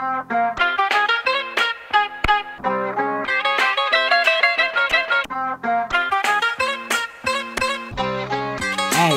Ey,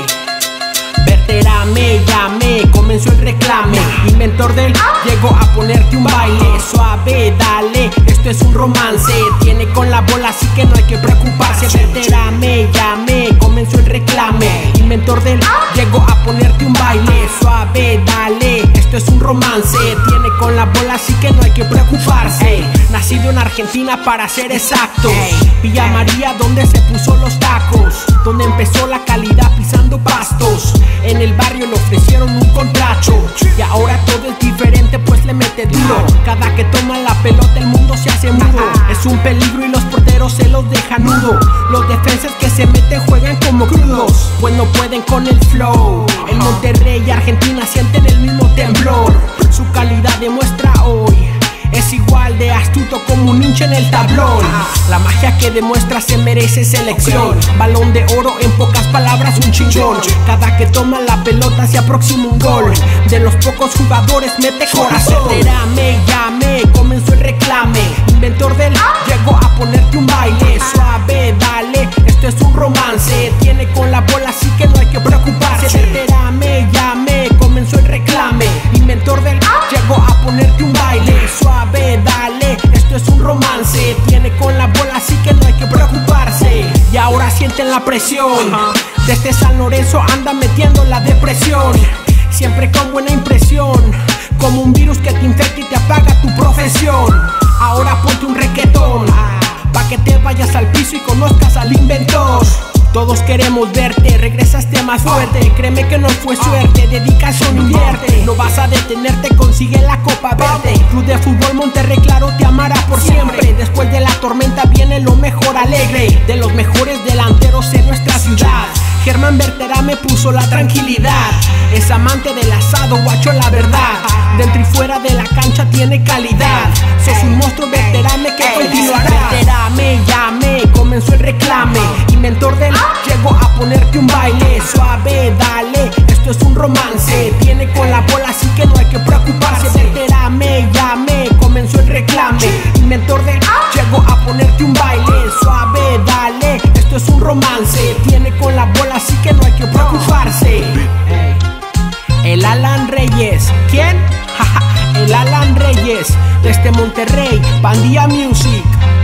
Berterame, llamé, comenzó el reclame. Inventor del llegó a ponerte un baile. Suave, dale, esto es un romance. Tiene con la bola, así que no hay que preocuparse. Berterame, llamé, comenzó el reclame. Inventor del llegó a ponerte un baile. Suave, dale, esto es un romance. Tiene con la bola, así que no hay que preocuparse. Nacido en Argentina para ser exactos. Villa María, donde se puso los tacos, donde empezó la calidad pisando pastos. En el barrio le ofrecieron un contrato y ahora todo es diferente, pues le mete duro. Cada que toma la pelota el mundo se hace mudo. Es un peligro y los porteros se los dejan nudo. Los defensas que se meten juegan como crudos, pues no pueden con el flow. El Monterrey y Argentina sienten el mismo temblor. Su calidad demuestra hoy, es igual de astuto como un hincha en el tablón. La magia que demuestra se merece selección. Balón de oro, en pocas palabras un chingón. Cada que toma la pelota se aproxima un gol. De los pocos jugadores mete corazón. Berterame, llamé, comenzó el reclame. Inventor del llegó a ponerte un baile. Suave, dale, esto es un romance. Tiene con la bola, así que no hay que preocuparse. Berterame, llamé, comenzó el reclame. Inventor del llegó a ponerte un baile. Suave, dale, esto es un romance. Tiene con la bola, así que no hay que preocuparse. Y ahora sienten la presión. Desde San Lorenzo anda metiendo la depresión. Siempre con buena impresión, como un virus que te infecta y te apaga tu profesión. Ahora ponte un requetón, pa' que te vayas al piso y conozcas al inventor. Todos queremos verte, regresaste más fuerte. Créeme que no fue suerte, dedicación invierte. No vas a detenerte, consigue la Copa Verde. Club de Fútbol Monterrey, claro, te amará por siempre. Después de la tormenta viene lo mejor alegre. De los mejores delanteros en nuestra ciudad, Germán Berterame puso la tranquilidad. Es amante del asado, guacho, la verdad. Dentro y fuera de la cancha tiene calidad. Sos un monstruo, Berterame, que continuará. Berterame, llamé, comenzó el reclame. Inventor del llegó a ponerte un baile. Suave, dale, esto es un romance. Tiene con la bola, así que no hay que preocuparse. Berterame, llamé, comenzó el reclame. Inventor del llegó a ponerte un baile. Suave, dale, esto es un romance. Tiene con la bola, así que no hay que preocuparse. El Alan Reyes, ¿quién? El Alan Reyes, desde Monterrey, Pandilla Music.